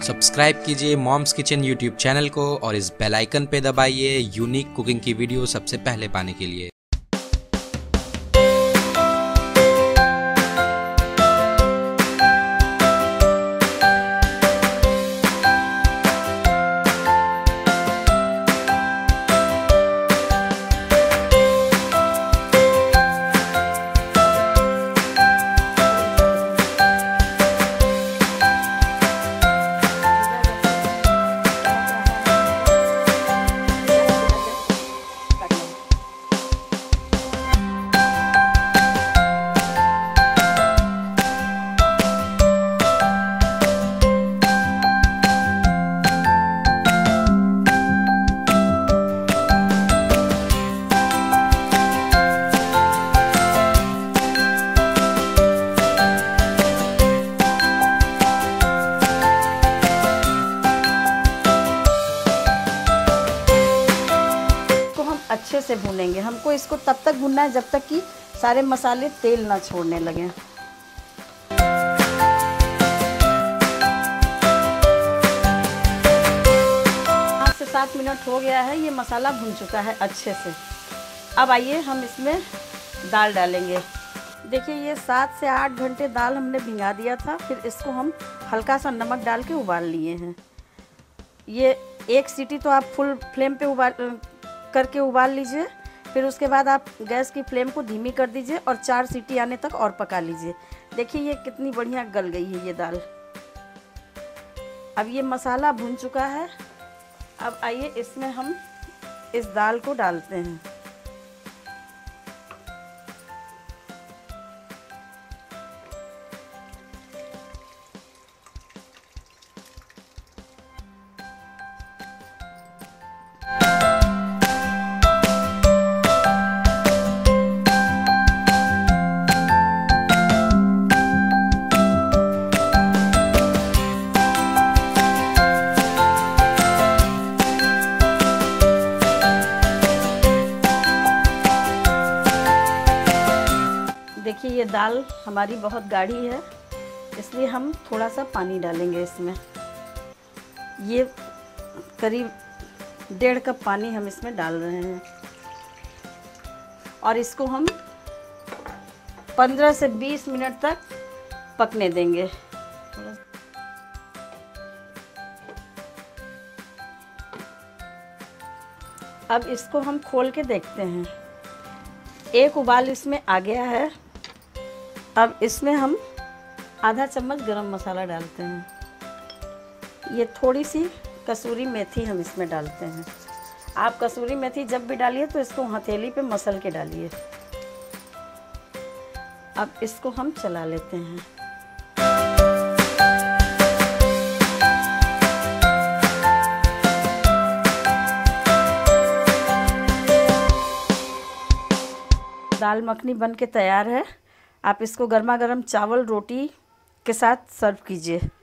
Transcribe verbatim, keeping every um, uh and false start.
Subscribe कीजिए moms kitchen YouTube channel को और इस बेल आइकन पे दबाइए यूनिक कुकिंग की वीडियो सबसे पहले पाने के लिए। अच्छे से भूनेंगे। हमको इसको तब तक भूनना है जब तक कि सारे मसाले तेल ना छोड़ने लगें। पाँच से सात मिनट हो गया है, ये मसाला भून चुका है अच्छे से। अब आइए हम इसमें दाल डालेंगे। देखिए ये सात से आठ घंटे दाल हमने भिंगा दिया था, फिर इसको हम हल्का सा नमक डाल के उबाल लिए हैं। ये एक सीटी तो आप फुल फ्लेम पे उबाल करके उबाल लीजिए, फिर उसके बाद आप गैस की फ्लेम को धीमी कर दीजिए और चार सीटी आने तक और पका लीजिए। देखिए ये कितनी बढ़िया गल गई है ये दाल। अब ये मसाला भुन चुका है। अब आइए इसमें हम इस दाल को डालते हैं। देखिए ये दाल हमारी बहुत गाढ़ी है, इसलिए हम थोड़ा सा पानी डालेंगे इसमें। ये करीब डेढ़ कप पानी हम इसमें डाल रहे हैं और इसको हम पंद्रह से बीस मिनट तक पकने देंगे। अब इसको हम खोल के देखते हैं। एक उबाल इसमें आ गया है। अब इसमें हम आधा चम्मच गरम मसाला डालते हैं। ये थोड़ी सी कसूरी मेथी हम इसमें डालते हैं। आप कसूरी मेथी जब भी डालिए तो इसको हथेली पे मसल के डालिए। अब इसको हम चला लेते हैं। दाल मखनी बन के तैयार है। आप इसको गर्मा गर्म चावल रोटी के साथ सर्व कीजिए।